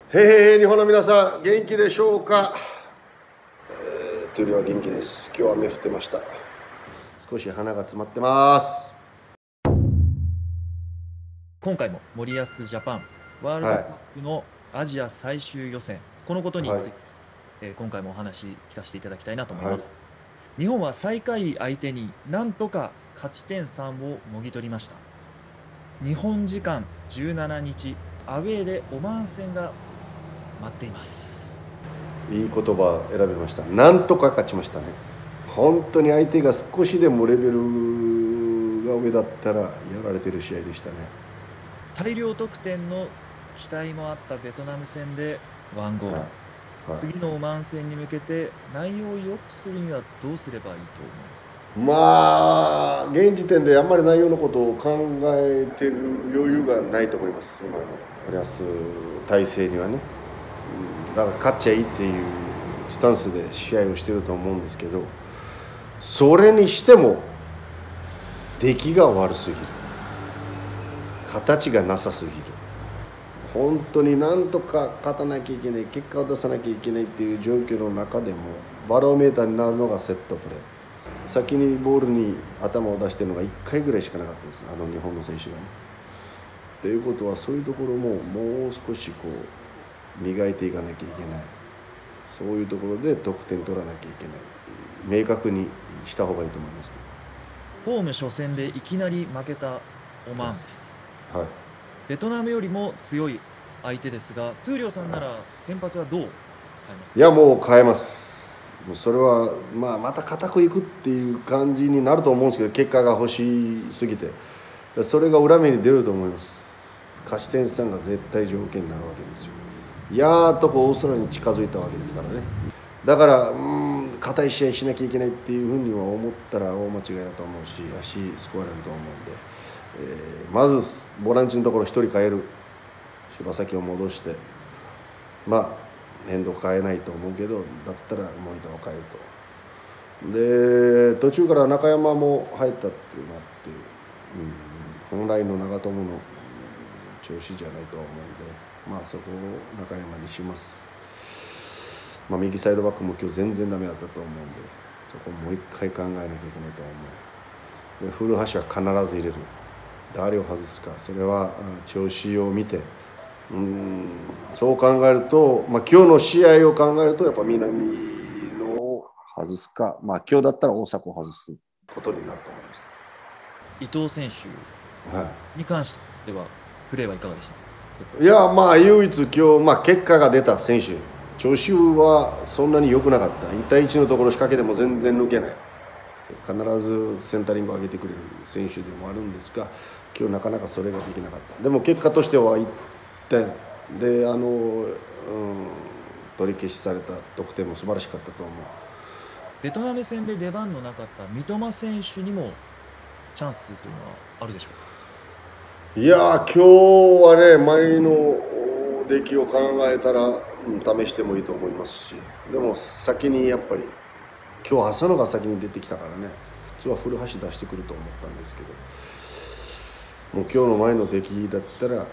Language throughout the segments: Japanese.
日本の皆さん、元気でしょうか。トゥリは元気です。今日は雨降ってました。少し鼻が詰まってます。 今回も森保ジャパンワールドカップのアジア最終予選、このことについて、今回もお話聞かせていただきたいなと思います。日本は最下位相手になんとか勝ち点3をもぎ取りました。日本時間17日、アウェーでオマーン戦が待っています。 いい言葉選びました。なんとか勝ちましたね。本当に相手が少しでもレベルが上だったらやられてる試合でしたね。 大量得点の期待もあったベトナム戦でワンゴール、次のオマーン戦に向けて内容を良くするにはどうすればいいと思いますか。 まあ現時点であんまり内容のことを考えてる余裕がないと思います。今の森保体制にはね、だから勝っちゃいいっていうスタンスで試合をしてると思うんですけど、それにしても出来が悪すぎる、形がなさすぎる。本当になんとか勝たなきゃいけない、結果を出さなきゃいけないっていう状況の中でもバロメーターになるのがセットプレー。先にボールに頭を出してるのが1回ぐらいしかなかったです、日本の選手がね。ということはそういうところももう少しこう磨いていかなきゃいけない、そういうところで得点取らなきゃいけない、明確にした方がいいと思います、ね。 ホーム初戦でいきなり負けたオマーンです。ベトナムよりも強い相手ですが、トゥーリョさんなら先発はどう変えますか。 いや、もう変えます。それは、また固くいくっていう感じになると思うんですけど、結果が欲しすぎてそれが裏目に出ると思います。勝ち点3が絶対条件になるわけですよ。やっとオーストラリアに近づいたわけですからね。だから硬い試合しなきゃいけないっていうふうには思ったら大間違いだと思うし、足すくわれると思うんで、まずボランチのところ1人変える、柴崎を戻して、変動変えないと思うけど、だったら森田を変えると。で途中から中山も入ったってなって、本来の長友の調子じゃないと思うんで、そこを中山にします。右サイドバックも今日全然ダメだったと思うんで、そこもう一回考えなきゃいけないと思う。で古橋は必ず入れる。誰を外すか、それは調子を見て、そう考えると、今日の試合を考えるとやっぱ南野を外すか、今日だったら大迫を外すことになると思います。 伊藤選手に関してはプレーはいかがでしたか。 いや、唯一今日、結果が出た選手、調子はそんなに良くなかった。1対1のところ仕掛けても全然抜けない。必ずセンタリングを上げてくれる選手でもあるんですが、今日なかなかそれができなかった。でも結果としては1点で取り消しされた得点も素晴らしかったと思う。 ベトナム戦で出番のなかった三笘選手にもチャンスというのはあるでしょうか。 いや今日はね、前の出来を考えたら、試してもいいと思いますし、でも先にやっぱり今日浅野が先に出てきたからね、普通は古橋出してくると思ったんですけど、もう今日の前の出来だったら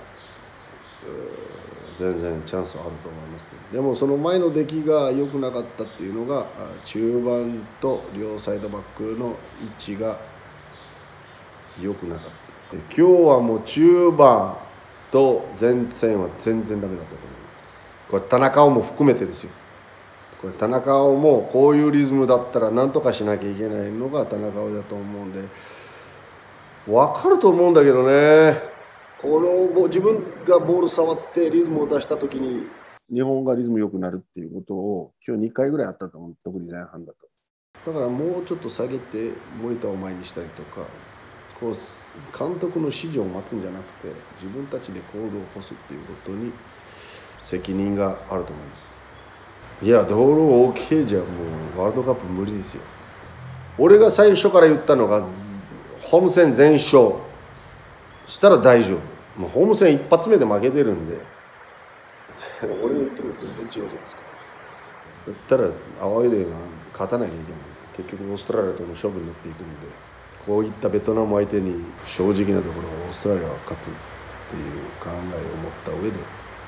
全然チャンスはあると思いますね。でもその前の出来が良くなかったっていうのが、中盤と両サイドバックの位置が良くなかった。今日はもう中盤と前線は全然ダメだったと思います。これ田中碧も含めてですよ。これ田中碧もこういうリズムだったら何とかしなきゃいけないのが田中碧だと思うんで、分かると思うんだけどね。この自分がボール触ってリズムを出した時に日本がリズム良くなるっていうことを今日2回ぐらいあったと思う、特に前半だと。だからもうちょっと下げて森田を前にしたりとか、監督の指示を待つんじゃなくて自分たちで行動を起こすっていうことに責任があると思います。いや、道路 OK じゃもうワールドカップ無理ですよ。俺が最初から言ったのが、ホーム戦全勝したら大丈夫。もうホーム戦一発目で負けてるんで俺の言ってること全然違うじゃないですか。だったらアウェーで勝たなきゃいけない。結局オーストラリアとの勝負になっていくんで、こういったベトナム相手に正直なところオーストラリアは勝つっていう考えを持った上で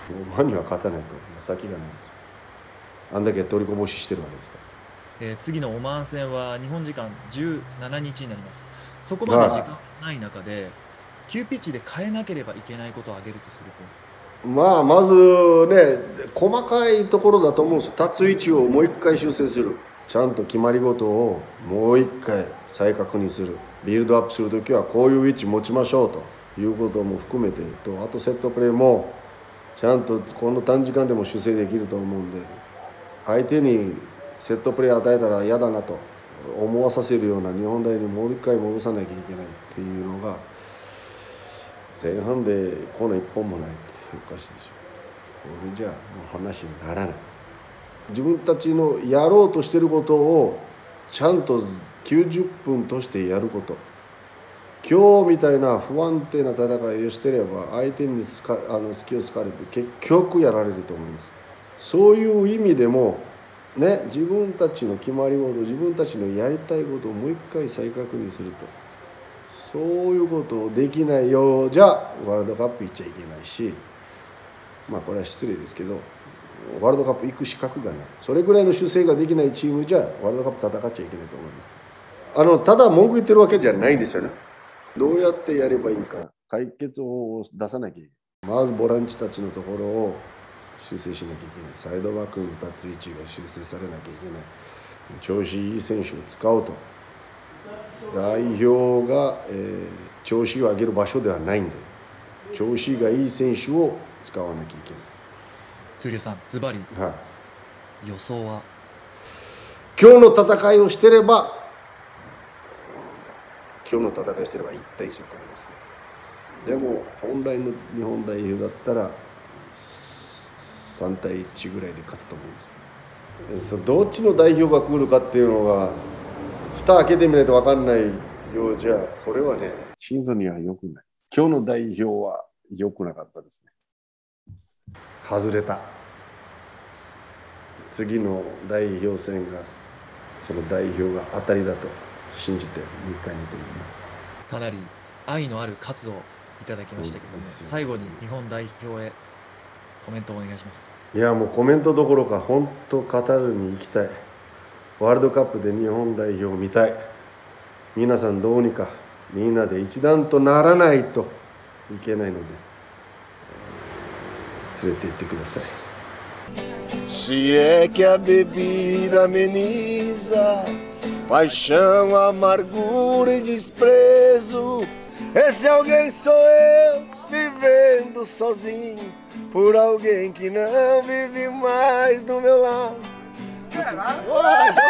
オマーンには勝たないと先がないですよ。あんだけ取りこぼししてるわけですから。 次のオマーン戦は日本時間17日になります。そこまで時間がない中で、急ピッチで変えなければいけないことを挙げるとすると。 まずね、細かいところだと思うんですよ。立つ位置をもう一回修正する。ちゃんと決まり事をもう一回再確認する。ビルドアップするときはこういう位置持ちましょうということも含めてと、あとセットプレーもちゃんとこの短時間でも修正できると思うんで、相手にセットプレー与えたら嫌だなと思わさせるような日本代にもう一回戻さなきゃいけないっていうのが、前半でこの一本もないっておかしいでしょ。これじゃもう話にならない。自分たちのやろうとしてることをちゃんと90分としてやること。今日みたいな不安定な戦いをしてれば相手に隙を突かれて結局やられると思います。そういう意味でもね、自分たちの決まり事、自分たちのやりたいことをもう一回再確認すると、そういうことをできないようじゃワールドカップ行っちゃいけないし、これは失礼ですけどワールドカップ行く資格がない。それぐらいの修正ができないチームじゃワールドカップ戦っちゃいけないと思います。ただ文句言ってるわけじゃないですよね。どうやってやればいいか解決法を出さなきゃいけない。まずボランチたちのところを修正しなきゃいけない。サイドバックの立つ位置が修正されなきゃいけない。調子いい選手を使うと。代表が、調子を上げる場所ではないんで、調子がいい選手を使わなきゃいけない。 闘莉王さん、ズバリ、予想は今日の戦いをしてれば1対1だと思いますね。でも本来の日本代表だったら3対1ぐらいで勝つと思います。どっちの代表が来るかっていうのが蓋開けてみないと分かんないようじゃ、これはねシーズンには良くない。今日の代表は良くなかったですね。外れた。次の代表戦がその代表が当たりだと信じてもう一回見てみます。 かなり愛のある喝をいただきましたけども、最後に日本代表へコメントをお願いします。 いやもうコメントどころか本当カタールに行きたい。ワールドカップで日本代表を見たい。皆さんどうにかみんなで一丸とならないといけないので連れて行ってください。Se é que a bebida ameniza paixão, amargura e desprezo, esse alguém sou eu vivendo sozinho por alguém que não vive mais do meu lado.